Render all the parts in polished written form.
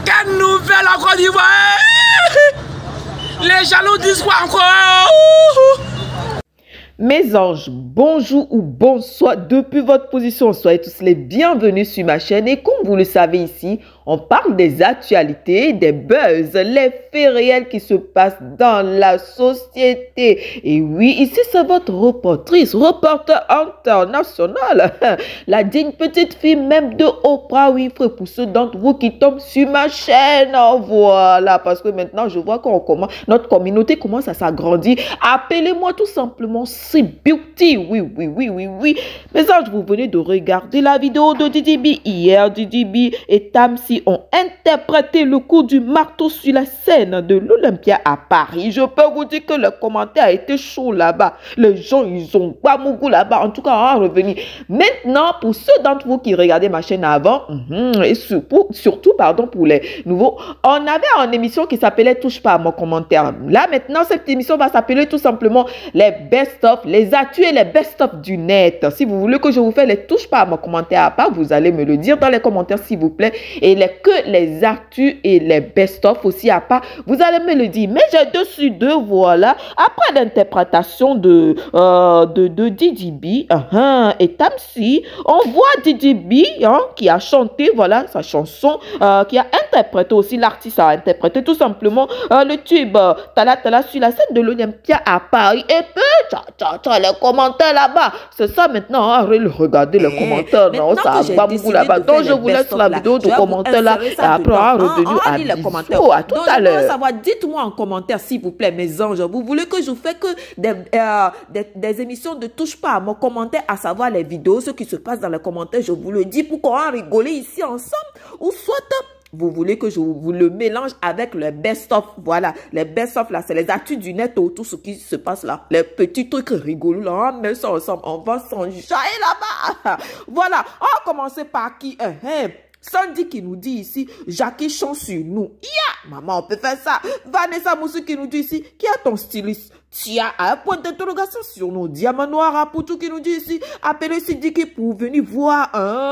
Quelle nouvelle en Côte d'Ivoire? Les jaloux disent quoi encore? Mes anges, bonjour ou bonsoir depuis votre position. Soyez tous les bienvenus sur ma chaîne. Et comme vous le savez ici, on parle des actualités, des buzz, les faits réels qui se passent dans la société. Et oui, ici c'est votre reporter international, la digne petite fille même de Oprah Winfrey, pour ceux d'entre vous qui tombent sur ma chaîne. Voilà, parce que maintenant je vois qu'on commence, notre communauté commence à s'agrandir. Appelez-moi tout simplement C-Beauty. Oui. Mais ça, vous venez de regarder la vidéo de Didi B. Hier, Didi B et Tamsi ont interprété le coup du marteau sur la scène de l'Olympia à Paris. Je peux vous dire que le commentaire a été chaud là-bas. Les gens, ils ont pas mon goût là-bas. En tout cas, on va revenir. Maintenant, pour ceux d'entre vous qui regardaient ma chaîne avant, et surtout, pardon, pour les nouveaux, on avait une émission qui s'appelait Touche pas à mon commentaire. Là, maintenant, cette émission va s'appeler tout simplement les best-of, les actus et les best-of du net. Si vous voulez que je vous fasse les touches pas à mon commentaire à part, vous allez me le dire dans les commentaires, s'il vous plaît. Et que les actus et les best-of aussi à part, vous allez me le dire. Mais j'ai deux sur deux, voilà. Après l'interprétation de Didi B et Tamsi, on voit Didi B qui a chanté, voilà, sa chanson, qui a interprété aussi, l'artiste a interprété tout simplement le tube Tala Tala sur la scène de l'Olympia à Paris. Et puis, les commentaires là-bas. C'est ça maintenant, regardez les commentaires. Non, ça a pas beaucoup là-bas. Donc, je vous laisse la vidéo de commentaires là. Et après, on est revenu à les commentaires. À tout à l'heure. Dites-moi en commentaire, s'il vous plaît, mes anges. Vous voulez que je vous fasse que des émissions de touche pas à mon commentaire, à savoir les vidéos, ce qui se passe dans les commentaires, je vous le dis pour qu'on en rigole ici ensemble. Ou soit... vous voulez que je vous le mélange avec le best-of. Voilà, les best-of là, c'est les actus du net autour, ce qui se passe là. Les petits trucs rigolos là, on met ça ensemble, on va s'enjailler là-bas. Voilà, on va commencer par qui? Sandy qui nous dit ici, Jackie chante sur nous. Maman, on peut faire ça. Vanessa Moussou qui nous dit ici, qui a ton styliste? Tia a un point d'interrogation sur nos diamants noirs à Poutou qui nous dit ici, appelez Sidiki pour venir voir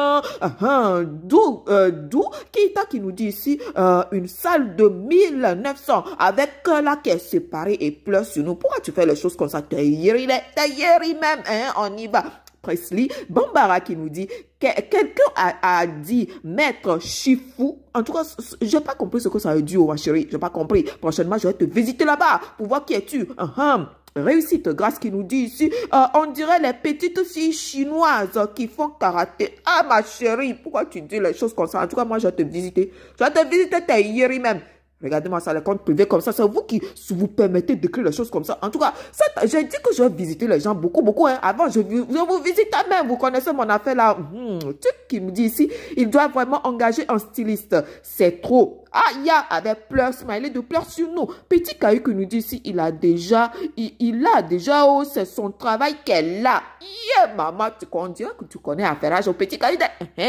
Dou Kita qui nous dit ici, une salle de 1900 avec la qui est séparée et pleure sur nous. Pourquoi tu fais les choses comme ça? T'es yéri même, on y va. Presley Bambara qui nous dit, quelqu'un a dit maître Chifou. En tout cas, j'ai pas compris ce que ça veut dire, ma chérie. J'ai pas compris. Prochainement, je vais te visiter là-bas pour voir qui es-tu. Réussite Grâce qui nous dit ici, on dirait les petites filles chinoises qui font karaté. Ah, ma chérie, pourquoi tu dis les choses comme ça? En tout cas, moi, je vais te visiter. Je vais te visiter, t'es hier même. Regardez-moi ça, les comptes privés comme ça. C'est vous qui vous permettez d'écrire les choses comme ça. En tout cas, j'ai dit que je vais visiter les gens beaucoup. Avant, je vous visite même. Vous connaissez mon affaire là. Tu qui me dit ici, il doit vraiment engager un styliste. C'est trop. Avec pleurs, smiley de pleurs sur nous. Petit Caillou qui nous dit ici, il a déjà, c'est son travail qu'elle a. Maman, on dirait que tu connais affaire au petit Caillou.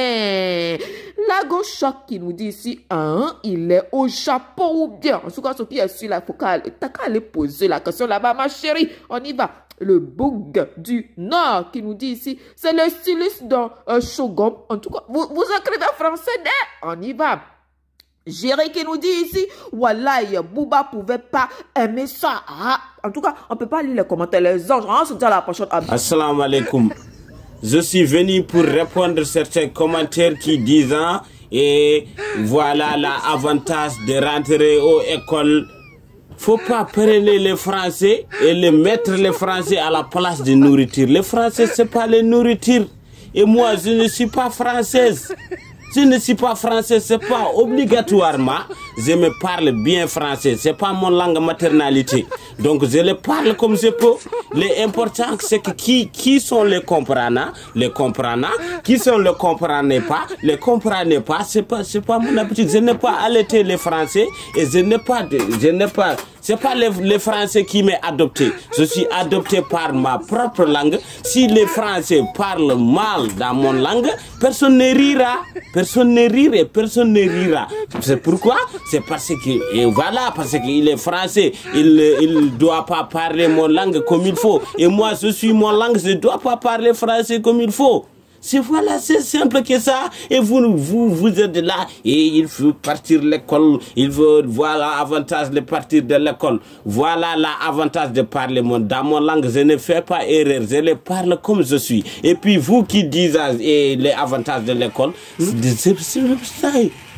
La gauche choc qui nous dit ici, il est au Japon ou bien. En tout cas, ce qui est sur la focale, t'as qu'à aller poser la question là-bas, ma chérie. On y va. Le bug du Nord qui nous dit ici, c'est le styliste dans Shogun. En tout cas, vous écrivez français, on y va. Jerry qui nous dit ici, Wallahi, Bouba pouvait pas aimer ça. En tout cas, on peut pas lire les commentaires. Les anges, on se dit à la prochaine. Assalamu alaikum. Je suis venu pour répondre à certains commentaires qui disent, et voilà l'avantage de rentrer aux écoles. Faut pas prendre les Français et les mettre les Français à la place de nourriture. Les Français, c'est pas les nourritures. Et moi, je ne suis pas française. Je ne suis pas français, c'est pas obligatoirement. Je me parle bien français, c'est pas mon langue maternalité. Donc je le parle comme je peux. L'important c'est que qui sont les comprenants, qui sont les comprenez pas, c'est pas mon habitude. Je n'ai pas allaité les Français et c'est pas les Français qui m'ont adopté. Je suis adopté par ma propre langue. Si les Français parlent mal dans mon langue, personne ne rira. Personne ne rira et personne ne rira. C'est pourquoi? C'est parce que, et voilà, parce qu'il est français. Il doit pas parler mon langue comme il faut. Et moi, je suis mon langue, je dois pas parler français comme il faut. C'est voilà, c'est simple que ça. Et vous êtes là et il faut partir l'école. Il faut, voilà, avantage de partir de l'école. Voilà l'avantage de parler. Dans mon langue, je ne fais pas erreur. Je le parle comme je suis. Et puis vous qui dites les avantages de l'école, c'est ça.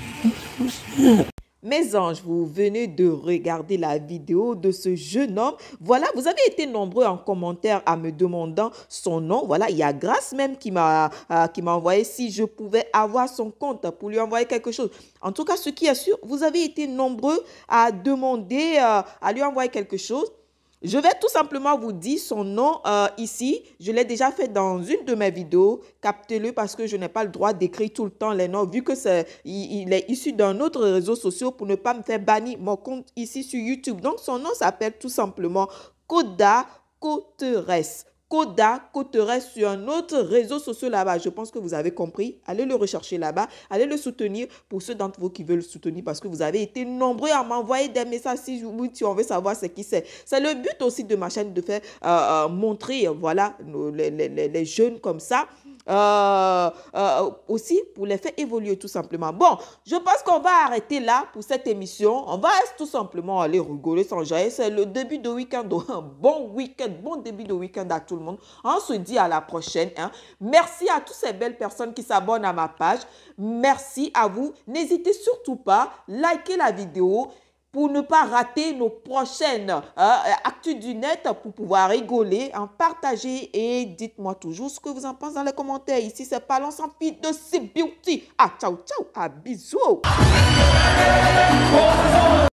Mes anges, vous venez de regarder la vidéo de ce jeune homme. Voilà, vous avez été nombreux en commentaire à me demandant son nom. Voilà, il y a Grâce même qui m'a envoyé si je pouvais avoir son compte pour lui envoyer quelque chose. En tout cas, ce qui est sûr, vous avez été nombreux à demander, à lui envoyer quelque chose. Je vais tout simplement vous dire son nom ici. Je l'ai déjà fait dans une de mes vidéos. Captez-le parce que je n'ai pas le droit d'écrire tout le temps les noms vu que il est issu d'un autre réseau social pour ne pas me faire bannir mon compte ici sur YouTube. Donc, son nom s'appelle tout simplement Koda Koteres. Koda Koteres sur un autre réseau social là-bas. Je pense que vous avez compris. Allez le rechercher là-bas. Allez le soutenir pour ceux d'entre vous qui veulent le soutenir parce que vous avez été nombreux à m'envoyer des messages si on veut savoir ce qui c'est. C'est le but aussi de ma chaîne de faire montrer voilà, les jeunes comme ça. Aussi pour les faire évoluer tout simplement. Bon, je pense qu'on va arrêter là pour cette émission. On va tout simplement aller rigoler sans jaillir. C'est le début de week-end. Bon week-end, bon début de week-end à tout le monde. On se dit à la prochaine. Hein. Merci à toutes ces belles personnes qui s'abonnent à ma page. Merci à vous. N'hésitez surtout pas, likez la vidéo pour ne pas rater nos prochaines actus du net, pour pouvoir rigoler, en partager et dites-moi toujours ce que vous en pensez dans les commentaires. Ici, c'est Parlons sans fil de C-Beauty. Ah, ciao, ciao, à bisous.